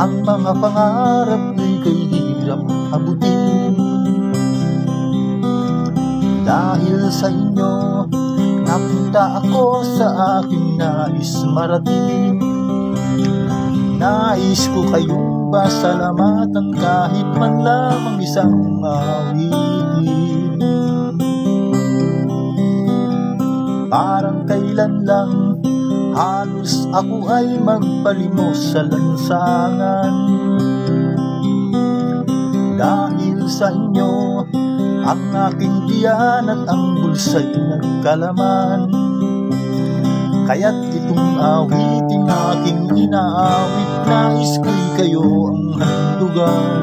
ang mga pangarap kay hirap abutin. Dahil sa inyo, napunta ako sa aking nais marating. Nais ko kayong pasalamatan kahit man lamang isang awitin. Parang kailan lang halos ako ay magpalimos sa lansangan. Dahil sa inyo, ang aking tiyan at ang bulsa'y nagkalaman. Kaya't itong awiting aking inaawit, nais ko'y kayo ang handugan.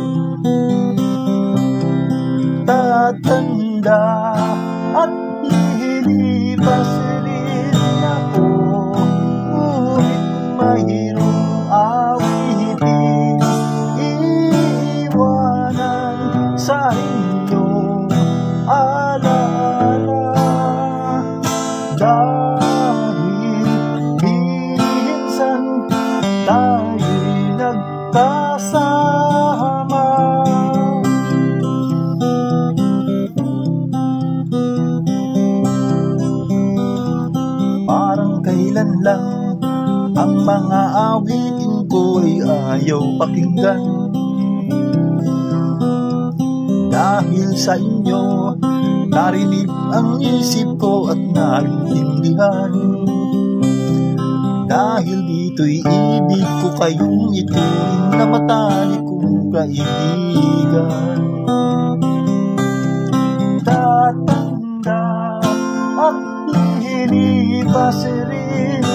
Tatanda at lilipas rin ako, ngunit mahirong awitin, iiwanan sa inyong alaala. Dahil minsan tayo'y nagkasama. Parang kailan lang ang mga awitin ko ay ayaw pakinggan. Dahil sa inyo, narinig ang isip ko at naintindihan. Dahil dito'y ibig ko kayong ituring na matalik kong kaibigan. Tatanda at lilipas rin